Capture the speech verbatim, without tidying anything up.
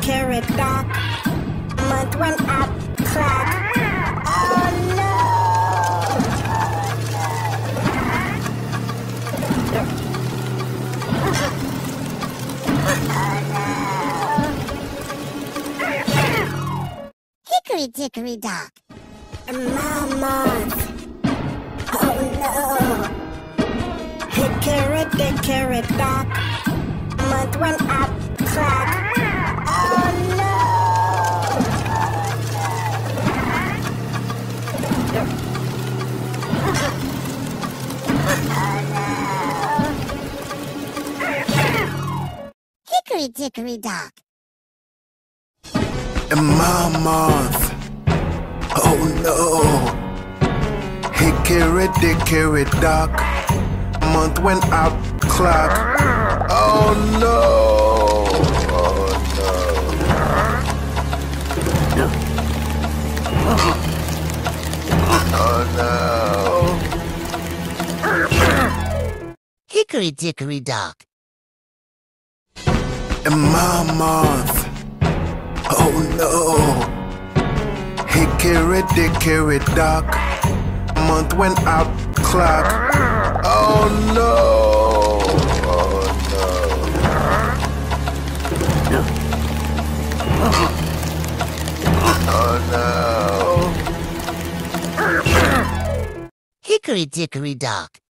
carrot dock. Month went up, clock. Oh no! Hickory dickory dock. Mammoth. Oh no! Hickory dickory dock. Month went up, clock. Oh no! Hickory dickory dock. Mammoth. Oh no. Hickory dickory dock. Month went out, clock. Oh no. Oh no. Oh no. Hickory dickory dock. Mammoth. Oh no. Hickory dickory dock. Month went out, clock. Oh no. Oh no. Oh no. Hickory dickory dock.